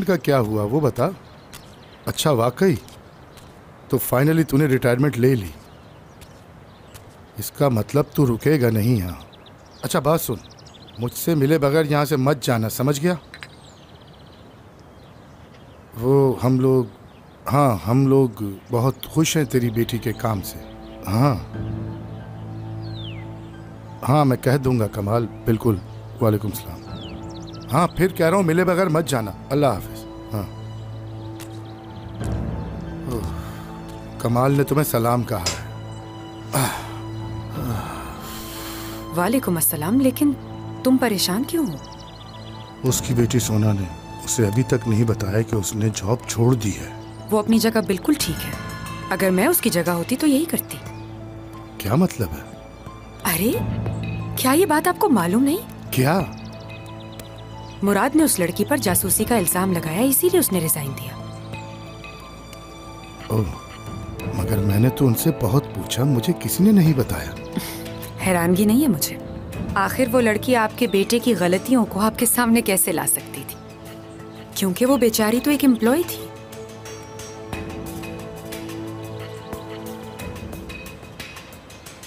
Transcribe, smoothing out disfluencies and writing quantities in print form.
का क्या हुआ वो बता। अच्छा वाकई, तो फाइनली तूने रिटायरमेंट ले ली। इसका मतलब तू रुकेगा नहीं यहाँ। अच्छा बात सुन, मुझसे मिले बगैर यहाँ से मत जाना, समझ गया? वो हम लोग बहुत खुश हैं तेरी बेटी के काम से। हाँ हाँ, मैं कह दूंगा कमाल, बिल्कुल। वालेकुम सलाम। हाँ फिर कह रहा हूँ, मिले बगैर मत जाना। अल्लाह हाफिज। हाँ, कमाल ने तुम्हें सलाम कहा है। वालेकुम अस्सलाम, लेकिन तुम परेशान क्यों हो? उसकी बेटी सोना ने उसे अभी तक नहीं बताया कि उसने जॉब छोड़ दी है। वो अपनी जगह बिल्कुल ठीक है। अगर मैं उसकी जगह होती तो यही करती। क्या मतलब है? अरे क्या ये बात आपको मालूम नहीं? क्या? मुराद ने उस लड़की पर जासूसी का इल्जाम लगाया, इसीलिए उसने रिजाइन दिया। ओह, मगर मैंने तो उनसे बहुत पूछा, मुझे किसी ने नहीं बताया। हैरानगी नहीं है मुझे। आखिर वो लड़की आपके बेटे की गलतियों को आपके सामने कैसे ला सकती थी? क्योंकि वो बेचारी तो एक एम्प्लॉय थी।